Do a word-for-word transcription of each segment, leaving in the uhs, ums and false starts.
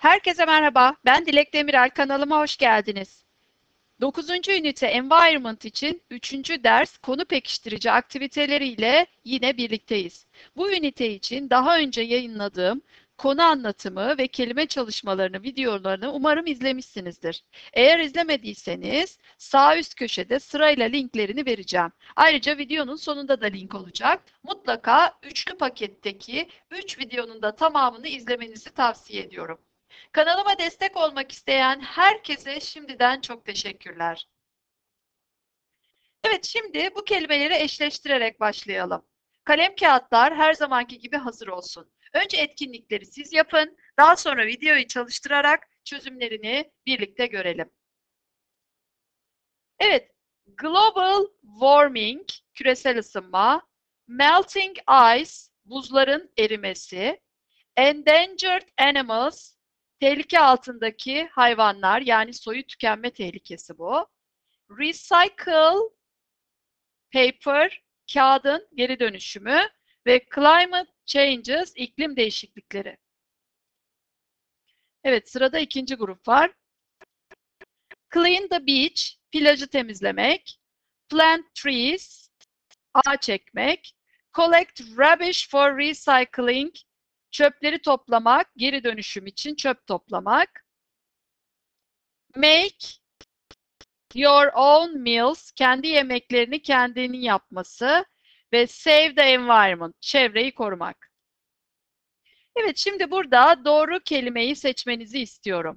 Herkese merhaba, ben Dilek Demirel, kanalıma hoş geldiniz. Dokuzuncu ünite Environment için üçüncü ders konu pekiştirici aktiviteleriyle yine birlikteyiz. Bu ünite için daha önce yayınladığım konu anlatımı ve kelime çalışmalarını, videolarını umarım izlemişsinizdir. Eğer izlemediyseniz sağ üst köşede sırayla linklerini vereceğim. Ayrıca videonun sonunda da link olacak. Mutlaka üçlü paketteki üç videonun da tamamını izlemenizi tavsiye ediyorum. Kanalıma destek olmak isteyen herkese şimdiden çok teşekkürler. Evet, şimdi bu kelimeleri eşleştirerek başlayalım. Kalem kağıtlar her zamanki gibi hazır olsun. Önce etkinlikleri siz yapın, daha sonra videoyu çalıştırarak çözümlerini birlikte görelim. Evet, global warming, küresel ısınma, melting ice, buzların erimesi, endangered animals, tehlike altındaki hayvanlar, yani soyu tükenme tehlikesi bu. Recycle paper, kağıdın geri dönüşümü ve climate changes, iklim değişiklikleri. Evet, sırada ikinci grup var. Clean the beach, plajı temizlemek. Plant trees, ağaç ekmek. Collect rubbish for recycling, çöpleri toplamak, geri dönüşüm için çöp toplamak. Make your own meals, kendi yemeklerini kendinin yapması ve save the environment, çevreyi korumak. Evet, şimdi burada doğru kelimeyi seçmenizi istiyorum.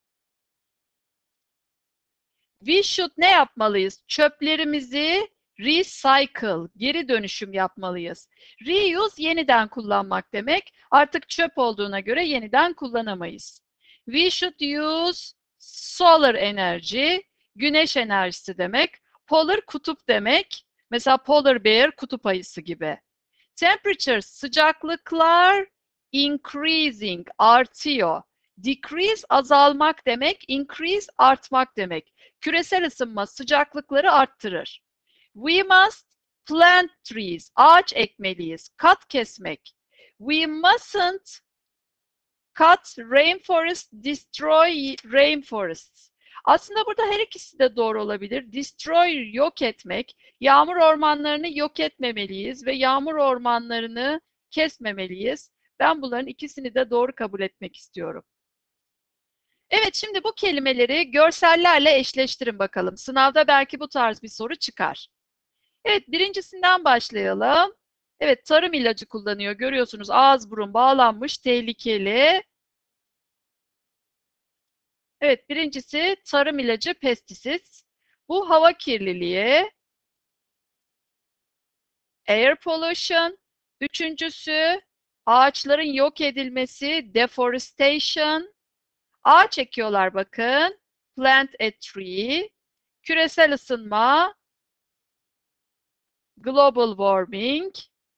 We should ne yapmalıyız? Çöplerimizi recycle, geri dönüşüm yapmalıyız. Reuse, yeniden kullanmak demek. Artık çöp olduğuna göre yeniden kullanamayız. We should use solar energy, güneş enerjisi demek. Polar, kutup demek. Mesela polar bear, kutup ayısı gibi. Temperature, sıcaklıklar increasing, artıyor. Decrease, azalmak demek. Increase, artmak demek. Küresel ısınma sıcaklıkları arttırır. We must plant trees, ağaç ekmeliyiz. Cut, kesmek. We mustn't cut rainforests, destroy rainforests. Aslında burada her ikisi de doğru olabilir. Destroy, yok etmek. Yağmur ormanlarını yok etmemeliyiz ve yağmur ormanlarını kesmemeliyiz. Ben bunların ikisini de doğru kabul etmek istiyorum. Evet, şimdi bu kelimeleri görsellerle eşleştirin bakalım. Sınavda belki bu tarz bir soru çıkar. Evet, birincisinden başlayalım. Evet, tarım ilacı kullanıyor. Görüyorsunuz, ağız burun bağlanmış, tehlikeli. Evet, birincisi tarım ilacı, pestisit. Bu hava kirliliği. Air pollution. Üçüncüsü ağaçların yok edilmesi, deforestation. Ağaç ekiyorlar bakın. Plant a tree. Küresel ısınma. Global warming.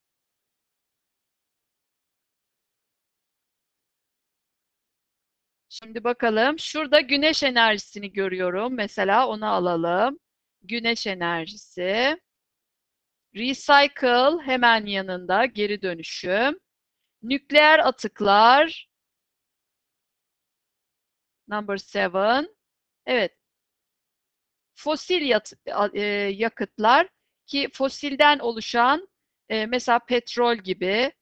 Şimdi bakalım. Şurada güneş enerjisini görüyorum. Mesela onu alalım. Güneş enerjisi. Recycle hemen yanında, geri dönüşüm. Nükleer atıklar. Number seven. Evet. Fosil yat, e, yakıtlar ki fosilden oluşan e, mesela petrol gibi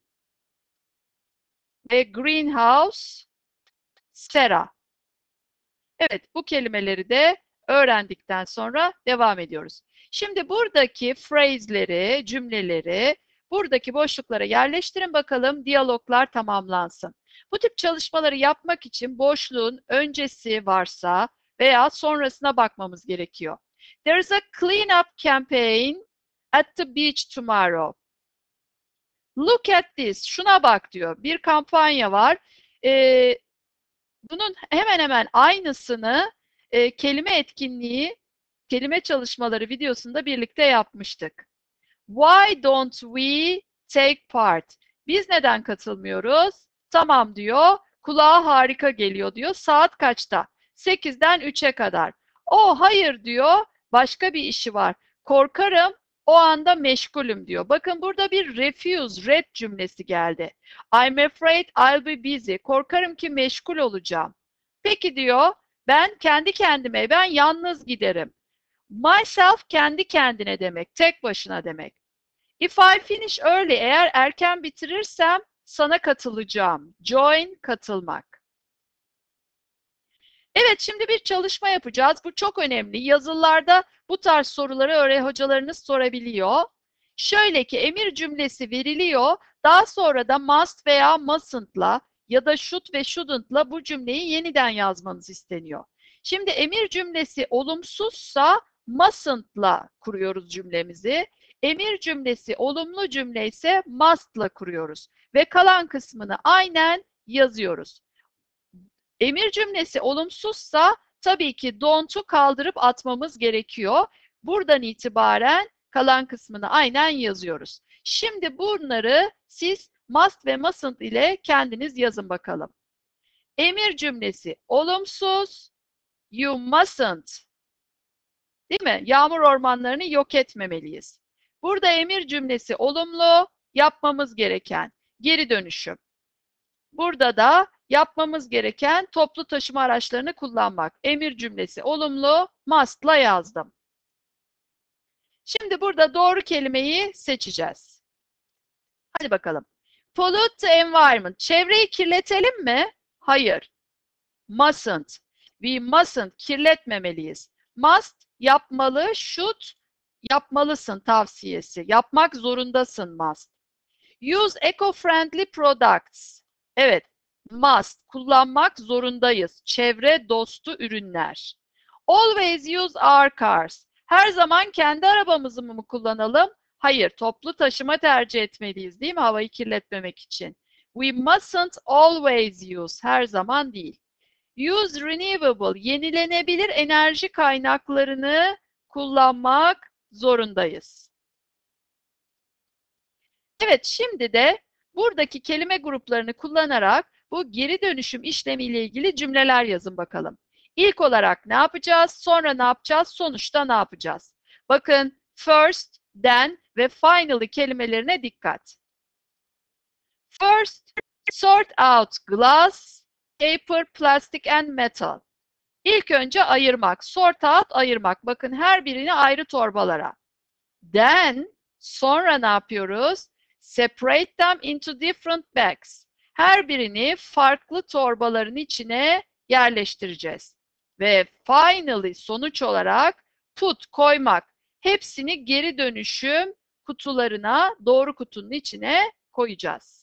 ve greenhouse, sera. Evet, bu kelimeleri de öğrendikten sonra devam ediyoruz. Şimdi buradaki phrase'leri, cümleleri buradaki boşluklara yerleştirin bakalım, diyaloglar tamamlansın. Bu tip çalışmaları yapmak için boşluğun öncesi varsa veya sonrasına bakmamız gerekiyor. There is a cleanup campaign at the beach tomorrow. Look at this. Şuna bak diyor. Bir kampanya var. Ee, bunun hemen hemen aynısını e, kelime etkinliği, kelime çalışmaları videosunda birlikte yapmıştık. Why don't we take part? Biz neden katılmıyoruz? Tamam diyor. Kulağa harika geliyor diyor. Saat kaçta? sekizden üçe kadar. O hayır diyor. Başka bir işi var. Korkarım O anda meşgulüm diyor. Bakın burada bir refuse, red cümlesi geldi. I'm afraid I'll be busy. Korkarım ki meşgul olacağım. Peki diyor, ben kendi kendime, ben yalnız giderim. Myself kendi kendine demek, tek başına demek. If I finish early, eğer erken bitirirsem sana katılacağım. Join, katılmak. Evet, şimdi bir çalışma yapacağız. Bu çok önemli. Yazılılarda bu tarz soruları öğretmen hocalarınız sorabiliyor. Şöyle ki emir cümlesi veriliyor. Daha sonra da must veya mustn't'la ya da should ve shouldn't'la bu cümleyi yeniden yazmanız isteniyor. Şimdi emir cümlesi olumsuzsa mustn't'la kuruyoruz cümlemizi. Emir cümlesi olumlu cümle ise must'la kuruyoruz. Ve kalan kısmını aynen yazıyoruz. Emir cümlesi olumsuzsa tabii ki don't'u kaldırıp atmamız gerekiyor. Buradan itibaren kalan kısmını aynen yazıyoruz. Şimdi bunları siz must ve mustn't ile kendiniz yazın bakalım. Emir cümlesi olumsuz, you mustn't. Değil mi? Yağmur ormanlarını yok etmemeliyiz. Burada emir cümlesi olumlu, yapmamız gereken geri dönüşüm. Burada da yapmamız gereken toplu taşıma araçlarını kullanmak. Emir cümlesi olumlu, must'la yazdım. Şimdi burada doğru kelimeyi seçeceğiz. Hadi bakalım. Pollute the environment. Çevreyi kirletelim mi? Hayır. Mustn't. We mustn't. Kirletmemeliyiz. Must, yapmalı. Should, yapmalısın tavsiyesi. Yapmak zorundasın must. Use eco-friendly products. Evet. Must, kullanmak zorundayız. Çevre dostu ürünler. Always use our cars. Her zaman kendi arabamızı mı kullanalım? Hayır, toplu taşıma tercih etmeliyiz değil mi? Havayı kirletmemek için. We mustn't always use. Her zaman değil. Use renewable. Yenilenebilir enerji kaynaklarını kullanmak zorundayız. Evet, şimdi de buradaki kelime gruplarını kullanarak bu geri dönüşüm işlemiyle ilgili cümleler yazın bakalım. İlk olarak ne yapacağız? Sonra ne yapacağız? Sonuçta ne yapacağız? Bakın first, then ve finally kelimelerine dikkat. First, sort out glass, paper, plastic and metal. İlk önce ayırmak. Sort out, ayırmak. Bakın her birini ayrı torbalara. Then, sonra ne yapıyoruz? Separate them into different bags. Her birini farklı torbaların içine yerleştireceğiz. Ve finally, sonuç olarak put, koymak. Hepsini geri dönüşüm kutularına, doğru kutunun içine koyacağız.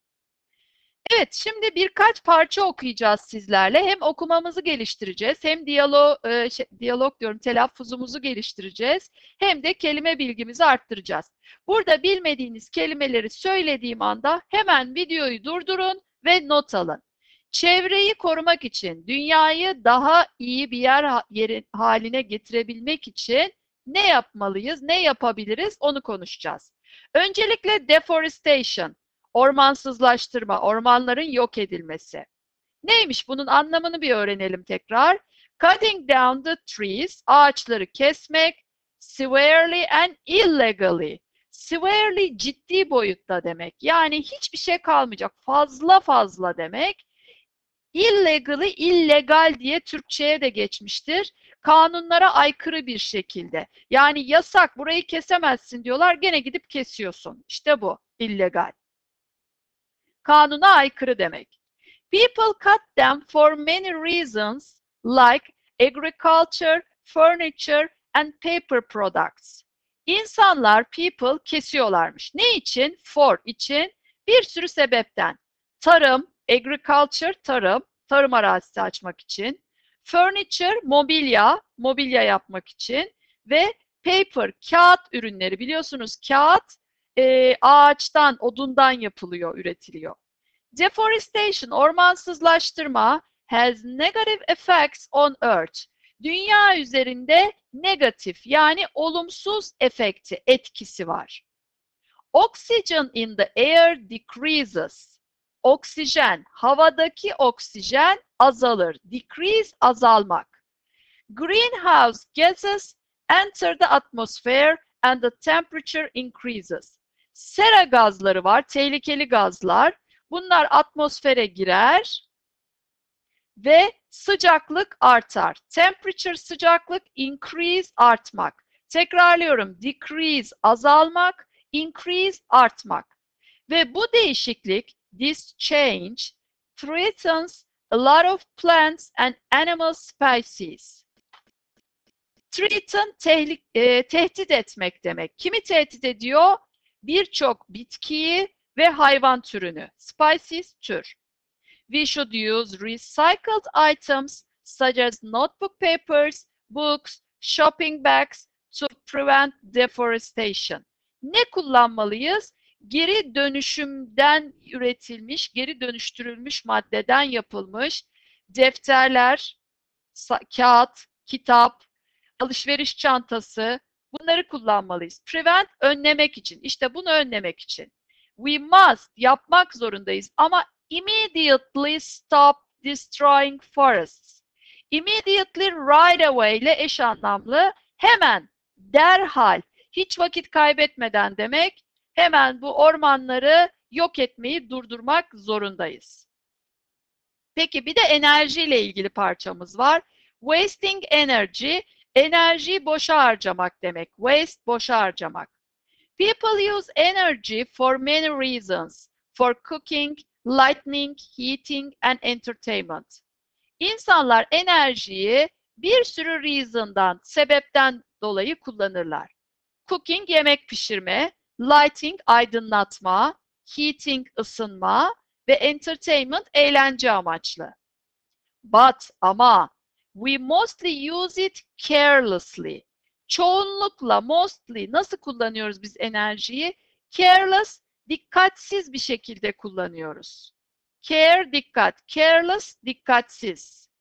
Evet, şimdi birkaç parça okuyacağız sizlerle. Hem okumamızı geliştireceğiz, hem diyalog, e, şey, diyalog diyorum, telaffuzumuzu geliştireceğiz, hem de kelime bilgimizi arttıracağız. Burada bilmediğiniz kelimeleri söylediğim anda hemen videoyu durdurun ve not alın. Çevreyi korumak için, dünyayı daha iyi bir yer yeri haline getirebilmek için ne yapmalıyız, ne yapabiliriz onu konuşacağız. Öncelikle deforestation. Ormansızlaştırma, ormanların yok edilmesi. Neymiş bunun anlamını bir öğrenelim tekrar. Cutting down the trees, ağaçları kesmek, severely and illegally. Severely ciddi boyutta demek. Yani hiçbir şey kalmayacak. Fazla fazla demek. Illegally, illegal diye Türkçe'ye de geçmiştir. Kanunlara aykırı bir şekilde. Yani yasak, burayı kesemezsin diyorlar, gene gidip kesiyorsun. İşte bu, illegal. Kanuna aykırı demek. People cut them for many reasons like agriculture, furniture and paper products. İnsanlar, people kesiyorlarmış. Ne için? For için. Bir sürü sebepten. Tarım, agriculture, tarım, tarım arazisi açmak için. Furniture, mobilya, mobilya yapmak için. Ve paper, kağıt ürünleri. Biliyorsunuz kağıt e, ağaçtan, odundan yapılıyor, üretiliyor. Deforestation, ormansızlaştırma has negative effects on Earth. Dünya üzerinde negatif yani olumsuz efekti, etkisi var. Oxygen in the air decreases. Oksijen, havadaki oksijen azalır. Decrease, azalmak. Greenhouse gases enter the atmosphere and the temperature increases. Sera gazları var, tehlikeli gazlar. Bunlar atmosfere girer ve sıcaklık artar. Temperature sıcaklık, increase artmak. Tekrarlıyorum, decrease azalmak, increase artmak. Ve bu değişiklik, this change, threatens a lot of plants and animal species. Threaten, tehlik, e, tehdit etmek demek. Kimi tehdit ediyor? Birçok bitkiyi ve hayvan türünü. Species, tür. We should use recycled items such as notebook papers, books, shopping bags to prevent deforestation. Ne kullanmalıyız? Geri dönüşümden üretilmiş, geri dönüştürülmüş maddeden yapılmış defterler, kağıt, kitap, alışveriş çantası, bunları kullanmalıyız. Prevent, önlemek için. İşte bunu önlemek için. We must, yapmak zorundayız ama immediately stop destroying forests. Immediately, right away ile eş anlamlı. Hemen, derhal, hiç vakit kaybetmeden demek. Hemen bu ormanları yok etmeyi durdurmak zorundayız. Peki bir de enerji ile ilgili parçamız var. Wasting energy, enerjiyi boşa harcamak demek. Waste, boşa harcamak. People use energy for many reasons. For cooking, lighting, heating and entertainment. İnsanlar enerjiyi bir sürü reason'dan, sebepten dolayı kullanırlar. Cooking, yemek pişirme. Lighting, aydınlatma. Heating, ısınma. Ve entertainment, eğlence amaçlı. But, ama, we mostly use it carelessly. Çoğunlukla, mostly, nasıl kullanıyoruz biz enerjiyi? Careless, dikkatsiz bir şekilde kullanıyoruz. Care, dikkat. Careless, dikkatsiz.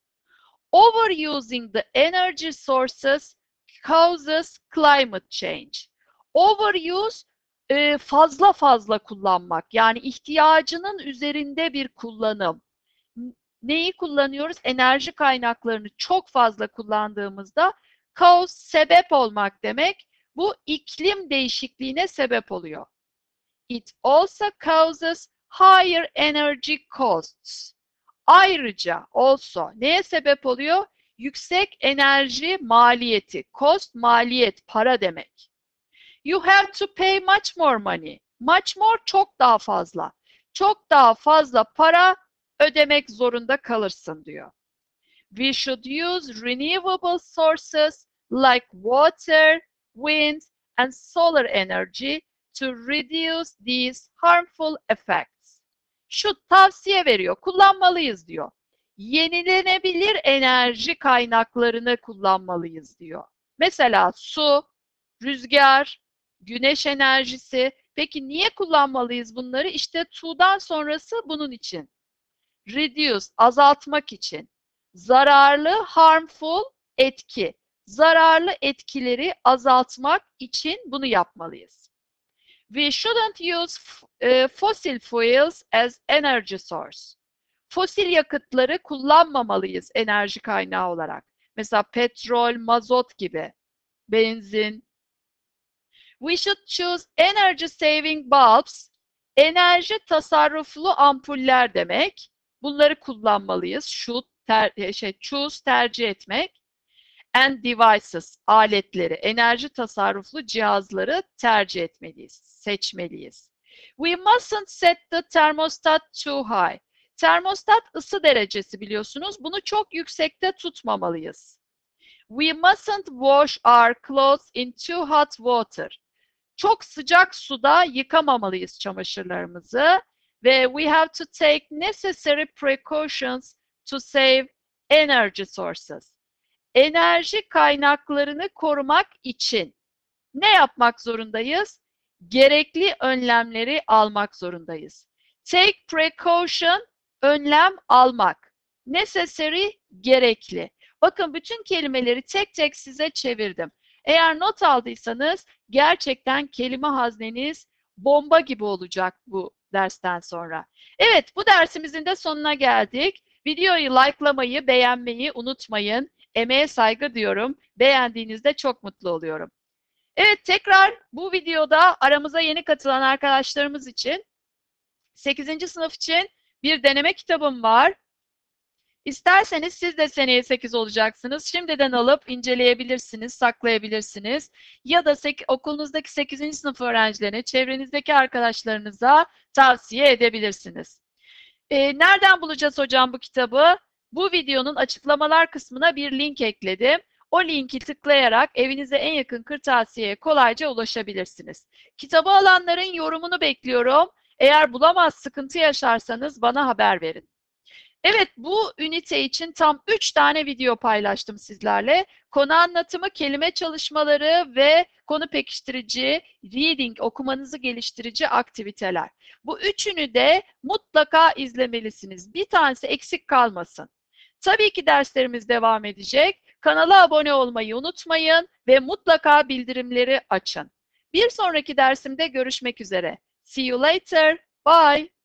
Overusing the energy sources causes climate change. Overuse, fazla fazla kullanmak. Yani ihtiyacının üzerinde bir kullanım. Neyi kullanıyoruz? Enerji kaynaklarını çok fazla kullandığımızda cause, sebep olmak demek. Bu iklim değişikliğine sebep oluyor. It also causes higher energy costs. Ayrıca, also, neye sebep oluyor? Yüksek enerji maliyeti. Cost, maliyet, para demek. You have to pay much more money. Much more, çok daha fazla. Çok daha fazla para ödemek zorunda kalırsın diyor. We should use renewable sources like water, wind and solar energy to reduce these harmful effects. Şu tavsiye veriyor, kullanmalıyız diyor. Yenilenebilir enerji kaynaklarını kullanmalıyız diyor. Mesela su, rüzgar, güneş enerjisi. Peki niye kullanmalıyız bunları? İşte to'dan sonrası bunun için. Reduce, azaltmak için. Zararlı, harmful, etki. Zararlı etkileri azaltmak için bunu yapmalıyız. We shouldn't use uh, fossil fuels as energy source. Fosil yakıtları kullanmamalıyız enerji kaynağı olarak. Mesela petrol, mazot gibi. Benzin. We should choose energy saving bulbs. Enerji tasarruflu ampuller demek. Bunları kullanmalıyız. Should, ter, şey, choose, tercih etmek. And devices, aletleri, enerji tasarruflu cihazları tercih etmeliyiz, seçmeliyiz. We mustn't set the thermostat too high. Termostat ısı derecesi biliyorsunuz. Bunu çok yüksekte tutmamalıyız. We mustn't wash our clothes in too hot water. Çok sıcak suda yıkamamalıyız çamaşırlarımızı. Ve we have to take necessary precautions to save energy sources. Enerji kaynaklarını korumak için ne yapmak zorundayız? Gerekli önlemleri almak zorundayız. Take precaution, önlem almak. Necessary, gerekli. Bakın bütün kelimeleri tek tek size çevirdim. Eğer not aldıysanız gerçekten kelime hazneniz bomba gibi olacak bu dersten sonra. Evet, bu dersimizin de sonuna geldik. Videoyu likelamayı, beğenmeyi unutmayın. Emeğe saygı diyorum. Beğendiğinizde çok mutlu oluyorum. Evet, tekrar bu videoda aramıza yeni katılan arkadaşlarımız için sekizinci sınıf için bir deneme kitabım var. İsterseniz siz de seneye sekiz olacaksınız. Şimdiden alıp inceleyebilirsiniz, saklayabilirsiniz. Ya da okulunuzdaki sekizinci sınıf öğrencilerine, çevrenizdeki arkadaşlarınıza tavsiye edebilirsiniz. Ee, nereden bulacağız hocam bu kitabı? Bu videonun açıklamalar kısmına bir link ekledim. O linki tıklayarak evinize en yakın kırtasiyeye kolayca ulaşabilirsiniz. Kitabı alanların yorumunu bekliyorum. Eğer bulamaz, sıkıntı yaşarsanız bana haber verin. Evet, bu ünite için tam üç tane video paylaştım sizlerle. Konu anlatımı, kelime çalışmaları ve konu pekiştirici, reading, okumanızı geliştirici aktiviteler. Bu üçünü de mutlaka izlemelisiniz. Bir tanesi eksik kalmasın. Tabii ki derslerimiz devam edecek. Kanala abone olmayı unutmayın ve mutlaka bildirimleri açın. Bir sonraki dersimde görüşmek üzere. See you later. Bye.